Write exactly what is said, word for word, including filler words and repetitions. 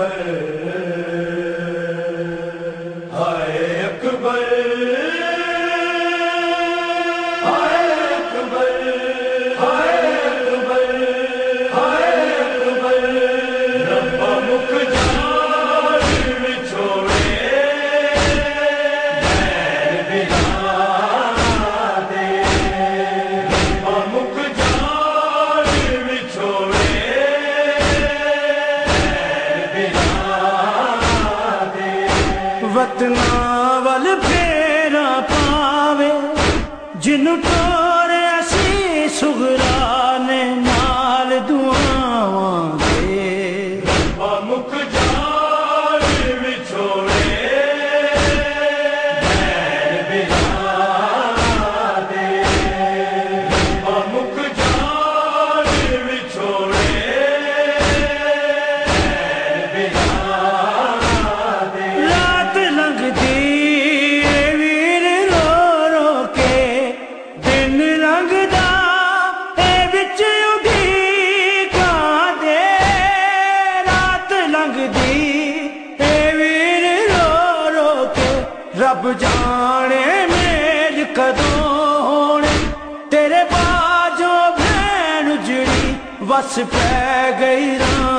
اکبر ہائے اکبر ہائے اکبر ہائے اکبر ہائے اکبر رب مکھ جان چھوڑے میر بلا دے رب مکھ جان چھوڑے وطنا ول پھیرا پاوے جنوں ٹورے اسی سغرا نے نال دعاواں دے رب مکھ جان چھوڑے میر بلا دے رب مکھ جان چھوڑے میر بلا دے رات لنگدی ویر رو رو کے دن لنگدا اے وچ اڈیکاں دے رات لنگدی اے ویر رو رو کے رب جانے میل کدوں ہونے تیرے باجوں بھین اجڑی وس پہ گئی راں